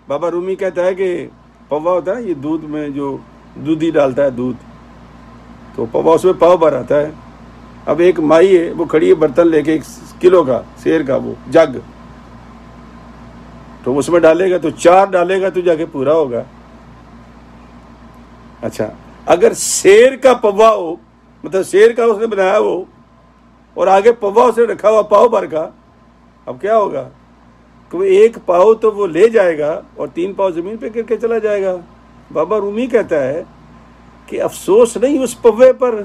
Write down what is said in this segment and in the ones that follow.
بابا رومی کہتا ہے کہ پوا ہوتا ہے یہ دودھ میں جو دودھی ڈالتا ہے دودھ، تو پوا اس میں پاؤ بھر آتا ہے. اب ایک مائی ہے وہ کھڑی ہے برتن لے کے 1 کلو کا سیر کا وہ جگ، تو اس میں ڈالے گا تو 4 ڈالے گا تو جا کے پورا ہوگا. اچھا اگر شیر کا پوا ہو، مطلب شیر کا اس نے بنایا ہو اور آگے پوا اس نے رکھا ہوا پاؤ بھر کا، اب کیا ہوگا کہ وہ 1 پاؤ تو وہ لے جائے گا اور 3 پاؤ زمین پہ گر کے چلا جائے گا. بابا رومی کہتا ہے کہ افسوس نہیں اس پوے پر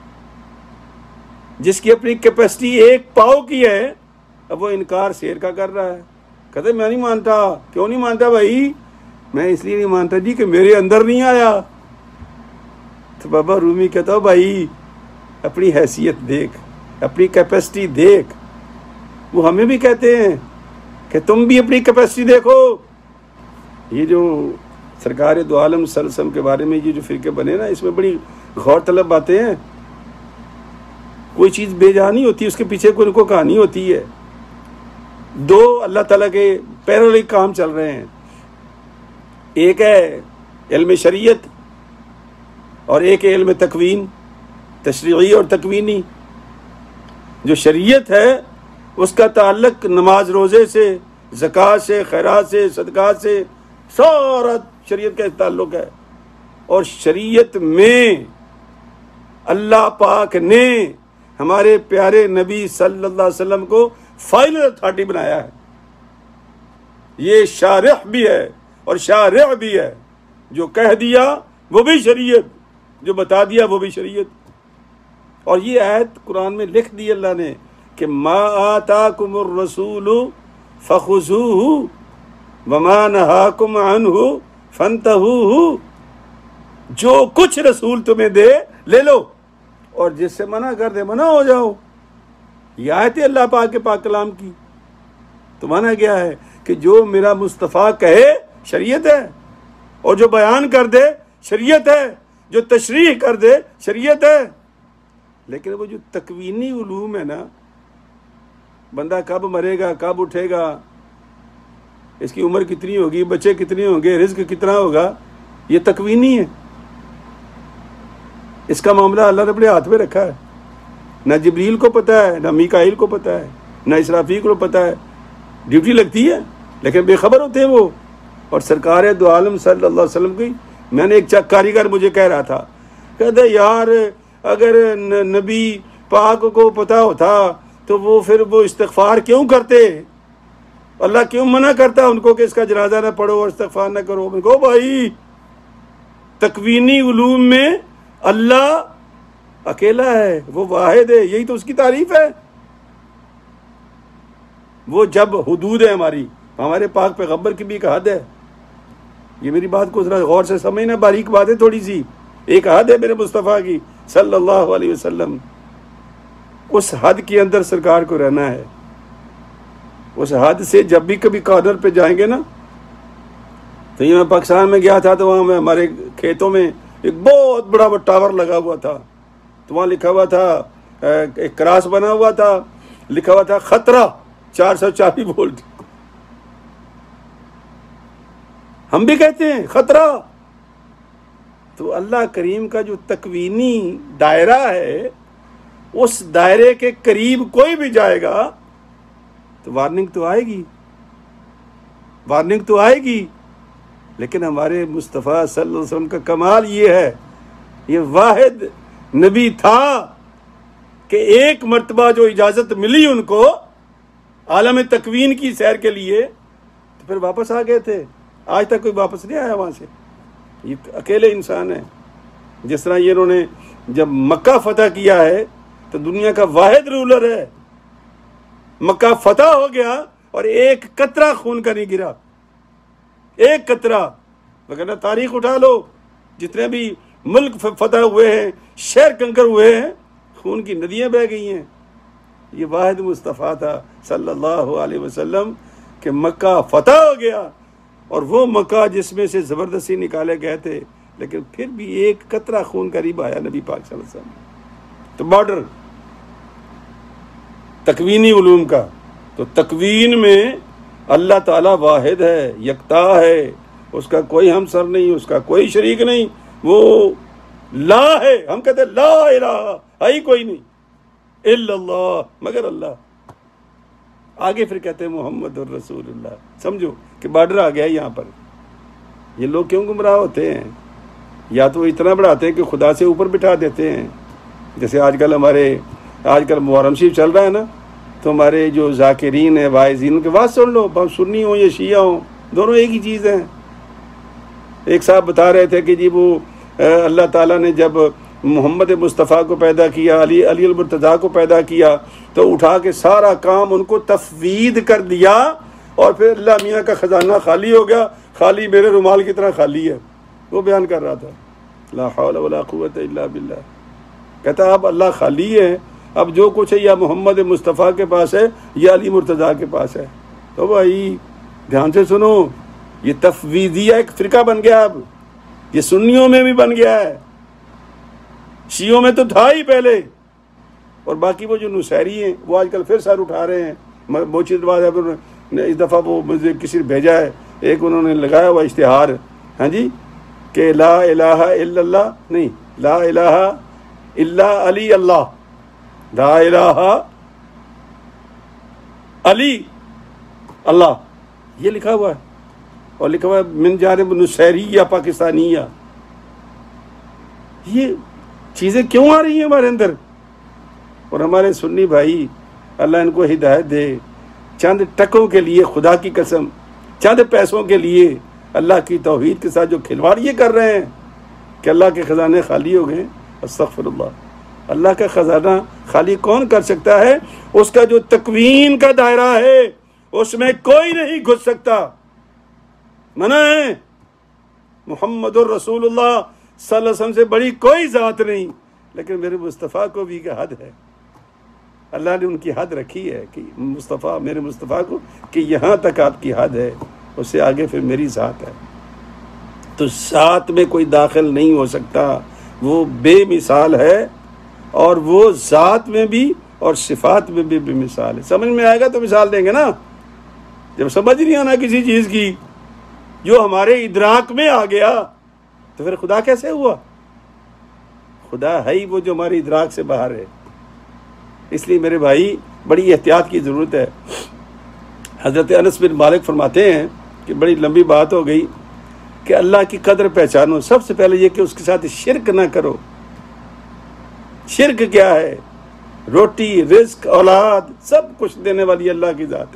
جس کی اپنی کیپیسٹی 1 پاؤ کی ہے، اب وہ انکار شیر کا کر رہا ہے. کہتے میں نہیں مانتا. کیوں نہیں مانتا بھائی؟ میں اس لیے نہیں مانتا جی کہ میرے اندر نہیں آیا. تو بابا رومی کہتا ہو بھائی اپنی حیثیت دیکھ، اپنی کیپیسٹی دیکھ. وہ ہمیں بھی کہتے ہیں کہ تم بھی اپنی کیپیسٹی دیکھو. یہ جو سرکار دو عالم صلی اللہ علیہ وسلم کے بارے میں یہ جو فرقے بنے نا، اس میں بڑی غور طلب باتیں ہیں. کوئی چیز بے جا نہیں ہوتی، اس کے پیچھے کوئی نہ کوئی کہانی ہوتی ہے. 2 اللہ تعالیٰ کے پیرالل کام چل رہے ہیں. ایک ہے علم شریعت اور ایک ہے علم تکوین، تشریعی اور تکوینی. جو شریعت ہے اس کا تعلق نماز روزے سے، زکوٰۃ سے، خیرات سے، صدقات سے، سارا شریعت کا تعلق ہے. اور شریعت میں اللہ پاک نے ہمارے پیارے نبی صلی اللہ علیہ وسلم کو فائنل اتھارٹی بنایا ہے. یہ شارح بھی ہے اور شارع بھی ہے. جو کہہ دیا وہ بھی شریعت، جو بتا دیا وہ بھی شریعت. اور یہ آیت قرآن میں لکھ دی اللہ نے کہ ما آتاکم الرسول فخذوہ وما نہاکم عنہ فانتہوہ. جو کچھ رسول تمہیں دے لے لو اور جس سے منع کر دے منع ہو جاؤ. یہ آیت ہے اللہ پاک کے پاک کلام کی. تو مانا گیا ہے کہ جو میرا مصطفیٰ کہے شریعت ہے، اور جو بیان کر دے شریعت ہے، جو تشریح کر دے شریعت ہے. لیکن وہ جو تکوینی علوم ہے نا، بندہ کب مرے گا، کب اٹھے گا، اس کی عمر کتنی ہوگی، بچے کتنے ہوں گے، رزق کتنا ہوگا، یہ تکوینی ہے. اس کا معاملہ اللہ نے اپنے ہاتھ میں رکھا ہے. نہ جبریل کو پتہ ہے، نہ میکائیل کو پتہ ہے، نہ اسرافیل کو پتہ ہے. ڈیوٹی لگتی ہے لیکن بے خبر ہوتے ہیں وہ. اور سرکار دو عالم صلی اللہ علیہ وسلم کی، میں نے ایک کاریگر مجھے کہہ رہا تھا، کہتے یار اگر نبی پاک کو پتہ ہوتا تو وہ پھر وہ استغفار کیوں کرتے؟ اللہ کیوں منع کرتا ان کو کہ اس کا جنازہ نہ پڑھو اور استغفار نہ کرو؟ میں کہو بھائی تکوینی علوم میں اللہ اکیلا ہے، وہ واحد ہے، یہی تو اس کی تعریف ہے. وہ جب حدود ہے ہمارے پاک پیغمبر کی بھی ایک حد ہے. یہ میری بات کو ذرا غور سے سمجھنا، باریک بات ہے تھوڑی سی. ایک حد ہے میرے مصطفیٰ کی صلی اللہ علیہ وسلم. اس حد کے اندر سرکار کو رہنا ہے. اس حد سے جب بھی کبھی کارنر پہ جائیں گے نا، تو یہ میں پاکستان میں گیا تھا تو وہاں میں ہمارے کھیتوں میں ایک بہت بڑا ٹاور لگا ہوا تھا. تو وہاں لکھا ہوا تھا، ایک کراس بنا ہوا تھا، لکھا ہوا تھا خطرہ 440 وولٹ. ہم بھی کہتے ہیں خطرہ. تو اللہ کریم کا جو تکوینی دائرہ ہے، اس دائرے کے قریب کوئی بھی جائے گا تو وارننگ تو آئے گی، وارننگ تو آئے گی. لیکن ہمارے مصطفیٰ صلی اللہ علیہ وسلم کا کمال یہ ہے، یہ واحد نبی تھا کہ ایک مرتبہ جو اجازت ملی ان کو عالم تکوین کی سیر کے لیے تو پھر واپس آ گئے تھے. آج تک کوئی واپس نہیں آیا وہاں سے. یہ اکیلے انسان ہیں. جس طرح یہ انہوں نے جب مکہ فتح کیا ہے تو دنیا کا واحد رولر ہے. مکہ فتح ہو گیا اور ایک قطرہ خون کا نہیں گرا، ایک قطرہ. وغیرہ تاریخ اٹھا لو، جتنے بھی ملک فتح ہوئے ہیں، شہر کنکر ہوئے ہیں، خون کی ندیاں بہہ گئی ہیں. یہ واحد مصطفیٰ تھا صلی اللہ علیہ وسلم کہ مکہ فتح ہو گیا، اور وہ مکہ جس میں سے زبردستی نکالے گئے تھے، لیکن پھر بھی ایک قطرہ خون قریب آیا نبی پاک صلی اللہ علیہ وسلم. تو بارڈر تکوینی علوم کا. تو تکوین میں اللہ تعالیٰ واحد ہے، یکتا ہے، اس کا کوئی ہمسر نہیں، اس کا کوئی شریک نہیں، وہ لا ہے. ہم کہتے ہیں لا الہ، ہے ہی کوئی نہیں الا اللہ، مگر اللہ. آگے پھر کہتے ہیں محمد الرسول اللہ. سمجھو کہ بارڈر آ گیا ہے یہاں پر. یہ لوگ کیوں گمراہ ہوتے ہیں؟ یا تو اتنا بڑھاتے ہیں کہ خدا سے اوپر بٹھا دیتے ہیں. جیسے آج کل محرم شریف چل رہا ہے نا، تو ہمارے جو ذاکرین ہیں، واعظین، کے بات سن لو، سنی ہوں یا شیعہ ہوں، دونوں ایک ہی چیز ہیں. ایک صاحب بتا رہے تھے کہ جی وہ اللہ تعالیٰ نے جب محمد مصطفیٰ کو پیدا کیا، علی المرتضیٰ کو پیدا کیا، تو اٹھا کے سارا کام ان کو تفویض کر دیا، اور پھر اللہ میاں کا خزانہ خالی ہو گیا، خالی میرے رومال کی طرح خالی ہے. وہ بیان کر رہا تھا، لا حول ولا قوت الا باللہ. کہتا اب اللہ خالی ہے، اب جو کچھ ہے یا محمد مصطفیٰ کے پاس ہے یا علی مرتضیٰ کے پاس ہے. تو بھائی دھیان سے سنو، یہ تفویضیہ ایک فرقہ بن گیا، اب یہ سنیوں میں بھی بن گیا ہے، شیعوں میں تو تھا ہی پہلے. اور باقی وہ جو نصیری ہیں وہ آج کل پھر سر اٹھا رہے ہیں. موچی دروازہ پر اس دفعہ وہ مجھے کسی نے بھیجا ہے، ایک انہوں نے لگایا ہوا اشتہار، ہاں جی، کہ لا الہ الا اللہ نہیں، لا الہ الا علی اللہ، لا الہ علی اللہ، یہ لکھا ہوا ہے. اور لکھا ہوا ہے من جانب نصیریہ پاکستانیہ. یہ چیزیں کیوں آ رہی ہیں ہمارے اندر؟ اور ہمارے سنی بھائی، اللہ ان کو ہدایت دے، چند ٹکوں کے لیے، خدا کی قسم، چند پیسوں کے لیے اللہ کی توحید کے ساتھ جو کھلواڑ یہ کر رہے ہیں کہ اللہ کے خزانے خالی ہو گئے. استغفر اللہ. اللہ کا خزانہ خالی کون کر سکتا ہے؟ اس کا جو تکوین کا دائرہ ہے اس میں کوئی نہیں گھس سکتا. منع ہے. محمد الرسول اللہ صلی اللہ علیہ وسلم سے بڑی کوئی ذات نہیں، لیکن میرے مصطفیٰ کو بھی ایک حد ہے. اللہ نے ان کی حد رکھی ہے کہ مصطفیٰ، میرے مصطفیٰ کو، کہ یہاں تک آپ کی حد ہے، اس سے آگے پھر میری ذات ہے. تو ذات میں کوئی داخل نہیں ہو سکتا. وہ بے مثال ہے، اور وہ ذات میں بھی اور صفات میں بھی بے مثال ہے. سمجھ میں آئے گا تو مثال دیں گے نا. جب سمجھ نہیں آنا کسی چیز کی، جو ہمارے ادراک میں آ گیا، تو پھر خدا کیسے ہوا؟ خدا ہے ہی وہ جو ہماری ادراک سے باہر ہے. اس لیے میرے بھائی بڑی احتیاط کی ضرورت ہے. حضرت انس بن مالک فرماتے ہیں کہ بڑی لمبی بات ہو گئی کہ اللہ کی قدر پہچانو. سب سے پہلے یہ کہ اس کے ساتھ شرک نہ کرو. شرک کیا ہے؟ روٹی، رزق، اولاد، سب کچھ دینے والی اللہ کی ذات ہے.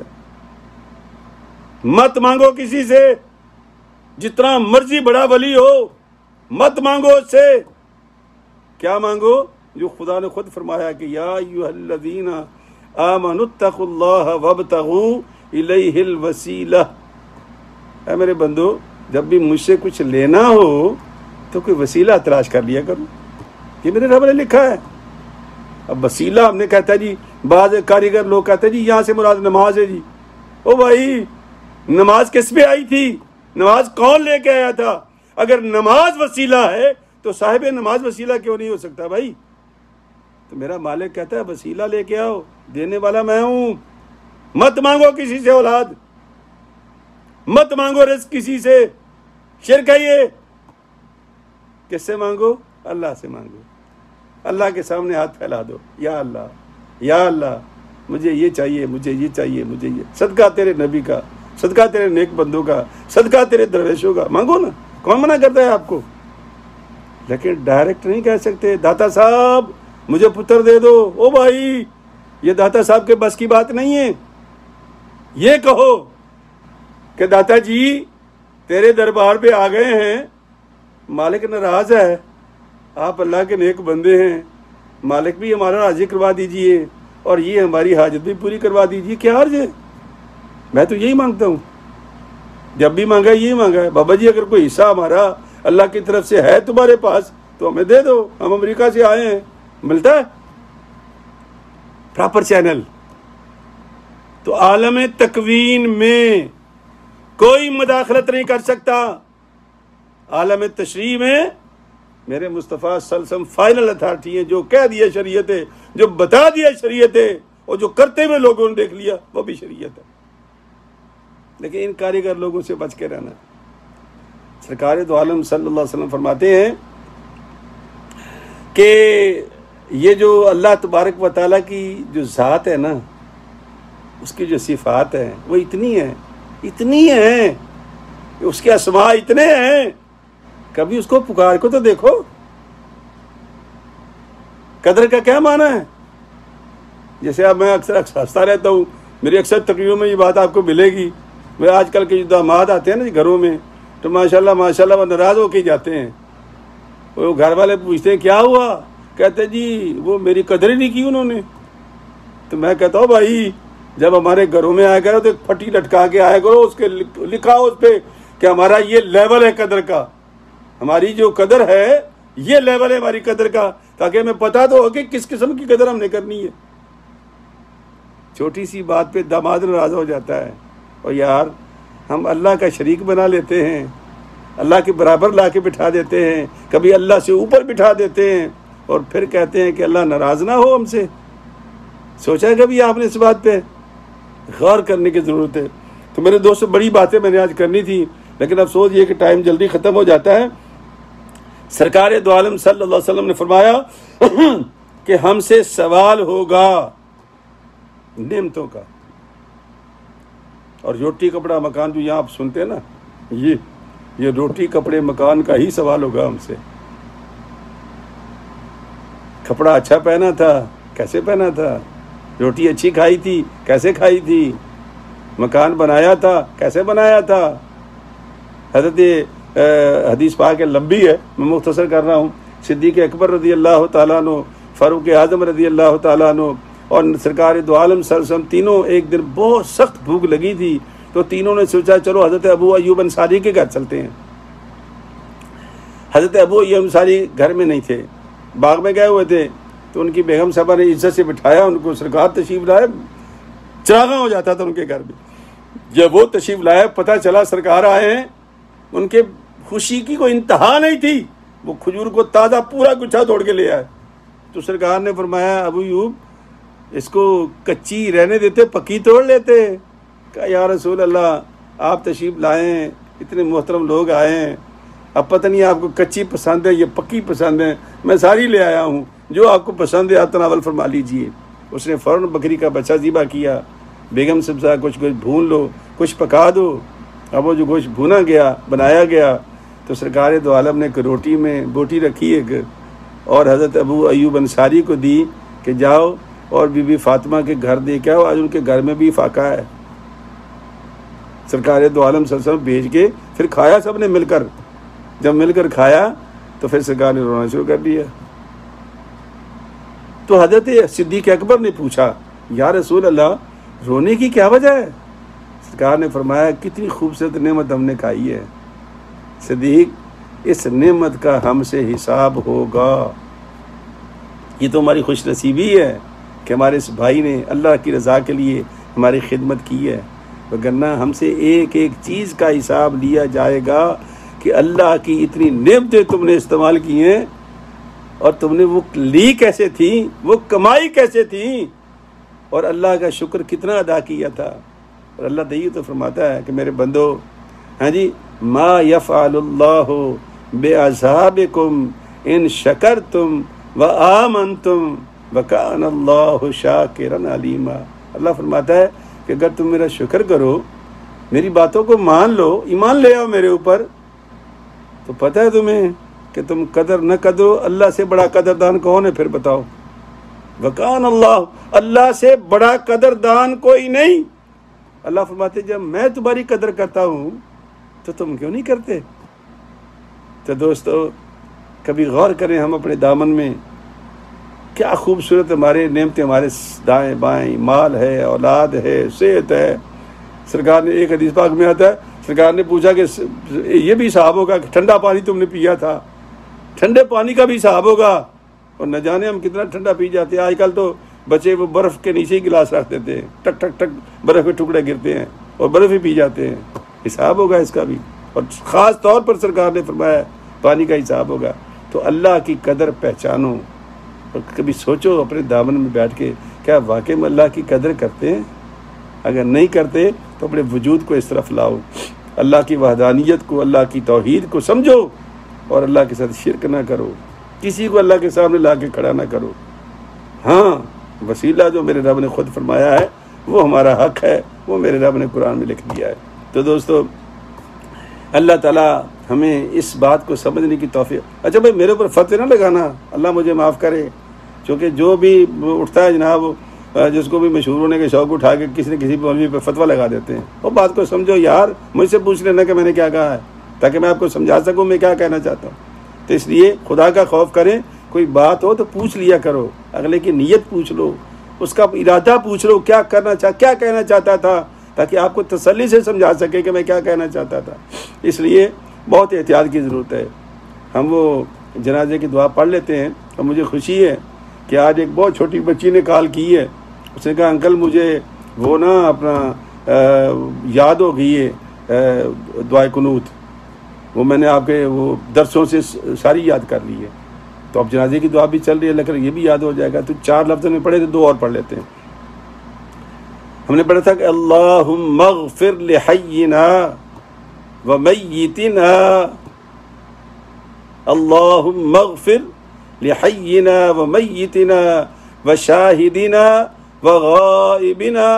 مت مانگو کسی سے، جتنا مرضی بڑا ولی ہو، مت مانگو اس سے. کیا مانگو؟ جو خدا نے خود فرمایا کہ یا ایھا الذین آمنوا اتقوا اللہ وابتغوا الیہ الوسیلہ. اے میرے بندو، جب بھی مجھ سے کچھ لینا ہو تو کوئی وسیلہ تلاش کر لیا کرو. یہ میرے رب نے لکھا ہے. اب وسیلہ ہم نے کہتا ہے جی، بعض کاریگر لوگ کہتے ہیں جی یہاں سے مراد نماز ہے. جی او بھائی، نماز کس پہ آئی تھی؟ نماز کون لے کے آیا تھا؟ اگر نماز وسیلہ ہے تو صاحب نماز وسیلہ کیوں نہیں ہو سکتا بھائی؟ تو میرا مالک کہتا ہے وسیلہ لے کے آؤ، دینے والا میں ہوں. مت مانگو کسی سے اولاد، مت مانگو رزق کسی سے. شرک ہے یہ. کس سے مانگو؟ اللہ سے مانگو. اللہ کے سامنے ہاتھ پھیلا دو، یا اللہ، یا اللہ، مجھے یہ چاہیے، مجھے یہ چاہیے، مجھے یہ. صدقہ تیرے نبی کا، صدقہ تیرے نیک بندوں کا، صدقہ تیرے درویشوں کا. مانگو نا، کون منع کرتا ہے آپ کو؟ لیکن ڈائریکٹ نہیں کہہ سکتے داتا صاحب مجھے پتر دے دو. او بھائی، یہ داتا صاحب کے بس کی بات نہیں ہے. یہ کہو کہ داتا جی تیرے دربار پہ آ گئے ہیں، مالک ناراض ہے، آپ اللہ کے نیک بندے ہیں، مالک بھی ہمارا راضی کروا دیجئے اور یہ ہماری حاجت بھی پوری کروا دیجئے. کیا عرض ہے؟ میں تو یہی مانگتا ہوں. جب بھی مانگا یہی مانگا ہے. بابا جی اگر کوئی حصہ ہمارا اللہ کی طرف سے ہے تمہارے پاس تو ہمیں دے دو، ہم امریکہ سے آئے ہیں. ملتا ہے پراپر چینل. تو عالم تکوین میں کوئی مداخلت نہیں کر سکتا. عالم تشریح میں میرے مصطفیٰ صلی اللہ علیہ وسلم فائنل اتھارٹی ہیں. جو کہہ دیا شریعت ہے، جو بتا دیا شریعت ہے، اور جو کرتے ہوئے لوگوں نے دیکھ لیا وہ بھی شریعت ہے. لیکن ان کاریگر لوگوں سے بچ کے رہنا۔ سرکار دو عالم صلی اللہ علیہ وسلم فرماتے ہیں کہ یہ جو اللہ تبارک و تعالیٰ کی جو ذات ہے نا، اس کی جو صفات ہیں وہ اتنی ہیں کہ اس کے اسماء اتنے ہیں، کبھی اس کو پکار کو تو دیکھو۔ قدر کا کیا معنی ہے؟ جیسے اب میں اکثر ہنستا رہتا ہوں، میری اکثر تقریروں میں یہ بات آپ کو ملے گی، وہ آج کل کے جو داماد آتے ہیں نا گھروں میں، تو ماشاءاللہ وہ ناراض ہو کے جاتے ہیں۔ وہ گھر والے پوچھتے ہیں کیا ہوا؟ کہتے جی وہ میری قدر ہی نہیں کی انہوں نے۔ تو میں کہتا ہوں بھائی جب ہمارے گھروں میں آیا کرو تو ایک پھٹی لٹکا کے آیا کرو، اس کے لکھا ہو اس پہ کہ ہمارا یہ لیول ہے قدر کا، ہماری جو قدر ہے یہ لیول ہے ہماری قدر کا، تاکہ ہمیں پتہ تو ہو کہ کس قسم کی قدر ہم نے کرنی ہے۔ چھوٹی سی بات پہ داماد ناراض ہو جاتا ہے، اور یار ہم اللہ کا شریک بنا لیتے ہیں، اللہ کے برابر لا کے بٹھا دیتے ہیں، کبھی اللہ سے اوپر بٹھا دیتے ہیں، اور پھر کہتے ہیں کہ اللہ ناراض نہ ہو ہم سے۔ سوچا ہے کبھی آپ نے اس بات پہ؟ غور کرنے کی ضرورت ہے۔ تو میرے دوست بڑی باتیں میں نے آج کرنی تھی، لیکن افسوس یہ کہ ٹائم جلدی ختم ہو جاتا ہے۔ سرکار دو عالم صلی اللہ علیہ وسلم نے فرمایا کہ ہم سے سوال ہوگا نعمتوں کا، اور روٹی کپڑا مکان جو یہاں آپ سنتے ہیں نا، یہ روٹی کپڑے مکان کا ہی سوال ہوگا ہم سے۔ کپڑا اچھا پہنا تھا، کیسے پہنا تھا؟ روٹی اچھی کھائی تھی، کیسے کھائی تھی؟ مکان بنایا تھا، کیسے بنایا تھا؟ حضرت حدیث پاک لمبی ہے، میں مختصر کر رہا ہوں۔ صدیق اکبر رضی اللہ تعالیٰ عنہ، فاروق اعظم رضی اللہ تعالیٰ عنہ، اور سرکار دو عالم صلی اللہ علیہ وسلم تینوں ایک دن بہت سخت بھوک لگی تھی، تو تینوں نے سوچا چلو حضرت ابو ایوب انصاری کے گھر چلتے ہیں۔ حضرت ابو ایوب انصاری گھر میں نہیں تھے، باغ میں گئے ہوئے تھے، تو ان کی بیگم صاحبہ نے عزت سے بٹھایا ان کو۔ سرکار تشریف لائے، چراغاں ہو جاتا تھا ان کے گھر میں۔ جب وہ تشریف لائے، پتہ چلا سرکار آئے ہیں، ان کے خوشی کی کوئی انتہا نہیں تھی۔ وہ کھجور کو تازہ پورا گچھا توڑ کے لے آئے۔ تو سرکار نے فرمایا ابو ایوب اس کو کچی رہنے دیتے، پکی توڑ لیتے۔ کہا یا رسول اللہ آپ تشریف لائیں، اتنے محترم لوگ آئے ہیں، اب پتہ نہیں آپ کو کچی پسند ہے یا پکی پسند ہے، میں ساری لے آیا ہوں، جو آپ کو پسند ہے آپ تناول فرما لیجئے۔ اس نے فوراً بکری کا بچہ ذبح کیا۔ بیگم صاحب سے کچھ بھون لو، کچھ پکا دو۔ اب وہ جو گوشت بھونا گیا، بنایا گیا، تو سرکار دو عالم نے ایک روٹی میں بوٹی رکھی ایک، اور حضرت ابو ایوب انصاری کو دی کہ جاؤ اور بی بی فاطمہ کے گھر دے کے آؤ، آج ان کے گھر میں بھی فاقہ ہے۔ سرکار دو عالم صلی اللہ علیہ وسلم بھیج کے پھر کھایا سب نے مل کر۔ جب مل کر کھایا تو پھر سرکار نے رونا شروع کر دیا۔ تو حضرت صدیق اکبر نے پوچھا یا رسول اللہ رونے کی کیا وجہ ہے؟ سرکار نے فرمایا کتنی خوبصورت نعمت ہم نے کھائی ہے صدیق، اس نعمت کا ہم سے حساب ہوگا۔ یہ تو ہماری خوش نصیبی ہے کہ ہمارے اس بھائی نے اللہ کی رضا کے لیے ہماری خدمت کی ہے، وگرنہ ہم سے ایک ایک چیز کا حساب لیا جائے گا کہ اللہ کی اتنی نعمتیں تم نے استعمال کی ہیں، اور تم نے وہ لی کیسے تھی، وہ کمائی کیسے تھی، اور اللہ کا شکر کتنا ادا کیا تھا۔ اور اللہ دئی تو فرماتا ہے کہ میرے بندو، ہاں جی، ما یفعل اللہ بعذابکم ان شکرتم وآمنتم وکان اللہ شاکرا علیما۔ اللہ فرماتا ہے کہ اگر تم میرا شکر کرو، میری باتوں کو مان لو، ایمان لے آؤ میرے اوپر، تو پتہ ہے تمہیں کہ تم قدر نہ قدرو، اللہ سے بڑا قدردان کون ہے؟ پھر بتاؤ۔ وکان اللہ، اللہ سے بڑا قدردان کوئی نہیں۔ اللہ فرماتے جب میں تمہاری قدر کرتا ہوں تو تم کیوں نہیں کرتے؟ تو دوستو کبھی غور کریں ہم اپنے دامن میں، کیا خوبصورت ہمارے نعمتیں، ہمارے دائیں بائیں، مال ہے، اولاد ہے، صحت ہے۔ سرکار نے ایک حدیث پاک میں آتا ہے، سرکار نے پوچھا کہ یہ بھی حساب ہوگا کہ ٹھنڈا پانی تم نے پیا تھا، ٹھنڈے پانی کا بھی حساب ہوگا، اور نہ جانے ہم کتنا ٹھنڈا پی جاتے ہیں۔ آج کل تو بچے وہ برف کے نیچے ہی گلاس رکھ دیتے ہیں، ٹک ٹک ٹک برف کے ٹکڑے گرتے ہیں اور برف ہی پی جاتے ہیں۔ حساب ہوگا اس کا بھی، اور خاص طور پر سرکار نے فرمایا پانی کا حساب ہوگا۔ تو اللہ کی قدر پہچانو، اور کبھی سوچو اپنے دامن میں بیٹھ کے کیا واقعی میں اللہ کی قدر کرتے ہیں؟ اگر نہیں کرتے تو اپنے وجود کو اس طرف لاؤ، اللہ کی وحدانیت کو، اللہ کی توحید کو سمجھو، اور اللہ کے ساتھ شرک نہ کرو، کسی کو اللہ کے سامنے لا کے کھڑا نہ کرو۔ ہاں وسیلہ جو میرے رب نے خود فرمایا ہے وہ ہمارا حق ہے، وہ میرے رب نے قرآن میں لکھ دیا ہے۔ تو دوستو اللہ تعالیٰ ہمیں اس بات کو سمجھنے کی توفیق۔ اچھا بھائی میرے اوپر فتوی نہ لگانا، اللہ مجھے معاف کرے، چونکہ جو بھی اٹھتا ہے جناب جس کو بھی مشہور ہونے کے شوق اٹھا کے کسی نہ کسی مولوی پہ فتویٰ لگا دیتے ہیں۔ وہ بات کو سمجھو یار، مجھ سے پوچھ لینا کہ میں نے کیا کہا ہے، تاکہ میں آپ کو سمجھا سکوں میں کیا کہنا چاہتا ہوں۔ تو اس لیے خدا کا خوف کریں، کوئی بات ہو تو پوچھ لیا کرو، اگلے کی نیت پوچھ لو، اس کا ارادہ پوچھ لو، کیا کہنا چاہتا تھا، تاکہ آپ کو تسلی سے سمجھا سکے کہ میں کیا کہنا چاہتا تھا۔ اس لیے بہت احتیاط کی ضرورت ہے۔ ہم وہ جنازے کی دعا پڑھ لیتے ہیں، اور مجھے خوشی ہے کہ آج ایک بہت چھوٹی بچی نے کال کی ہے، اس نے کہا انکل مجھے وہ نا اپنا یاد ہو گئی ہے دعائے قنوت، وہ میں نے آپ کے وہ درسوں سے ساری یاد کر لی ہے، تو اب جنازے کی دعا بھی چل رہی ہے، لیکن یہ بھی یاد ہو جائے گا۔ تو 4 لفظ میں پڑھے تو 2 اور پڑھ لیتے ہیں۔ ہم نے پڑھا تھا کہ اللہم اغفر لحینا ومیتنا، اللہم اغفر لحینا ومیتنا وشاہدنا وغائبنا۔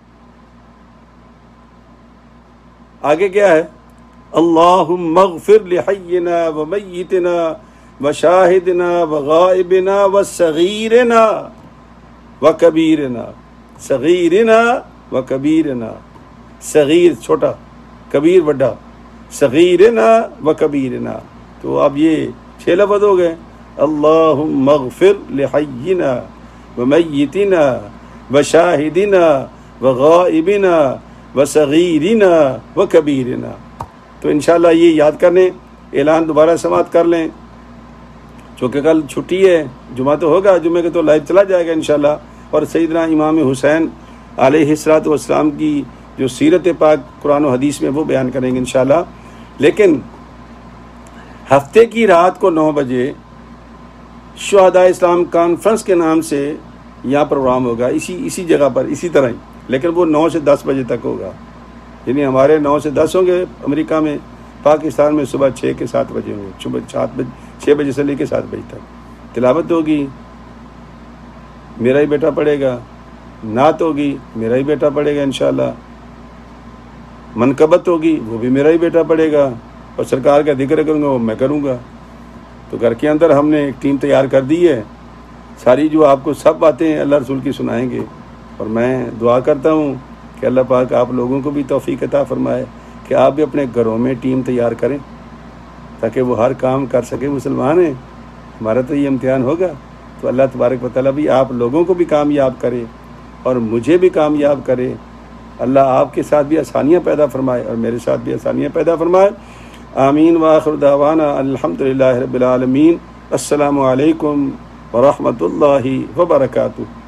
آگے کیا ہے؟ اللہم اغفر لحینا ومیتنا وشاہدنا وغائبنا وصغیرنا وکبیرنا، صغیرنا وکبیرنا، صغیر چھوٹا، کبیر بڑا، صغیرنا وکبیرنا۔ تو اب یہ 6 لفظ ہو گئے، اللہم اغفر لحینا ومیتنا وشاہدنا وغائبنا وصغیرنا وکبیرنا۔ تو انشاءاللہ یہ یاد کر لیں، اعلان دوبارہ سماعت کر لیں، چونکہ کل چھٹی ہے، جمعہ تو ہوگا، جمعہ کے تو لائیو چلا جائے گا انشاءاللہ، اور سیدنا امام حسین علیہ الصلوۃ والسلام کی جو سیرت پاک قرآن و حدیث میں وہ بیان کریں گے انشاءاللہ۔ لیکن ہفتے کی رات کو 9 بجے شہداء اسلام کانفرنس کے نام سے یہاں پروگرام ہوگا، اسی جگہ پر، اسی طرح ہی، لیکن وہ 9 سے 10 بجے تک ہوگا، یعنی ہمارے 9 سے 10 ہوں گے امریکہ میں، پاکستان میں صبح 6 کے 7 بجے ہوں گے، صبح 6 بجے سے لے کے 7 بجے تک تلاوت ہوگی، میرا ہی بیٹا پڑھے گا، نعت ہوگی، میرا ہی بیٹا پڑھے گا انشاءاللہ، منقبت ہوگی، وہ بھی میرا ہی بیٹا پڑھے گا، اور سرکار کا ذکر کروں گا وہ میں کروں گا۔ تو گھر کے اندر ہم نے ایک ٹیم تیار کر دی ہے، ساری جو آپ کو سب باتیں اللہ رسول کی سنائیں گے، اور میں دعا کرتا ہوں کہ اللہ پاک آپ لوگوں کو بھی توفیق عطا فرمائے کہ آپ بھی اپنے گھروں میں ٹیم تیار کریں تاکہ وہ ہر کام کر سکیں۔ مسلمان ہیں، ہمارا تو یہ امتحان ہوگا، تو اللہ تبارک و تعالیٰ بھی آپ لوگوں کو بھی کامیاب کرے اور مجھے بھی کامیاب کرے۔ اللہ آپ کے ساتھ بھی آسانیاں پیدا فرمائے اور میرے ساتھ بھی آسانیاں پیدا فرمائے۔ آمین وآخر دعوانا الحمدللہ رب العالمین۔ السلام علیکم ورحمۃ اللہ وبرکاتہ۔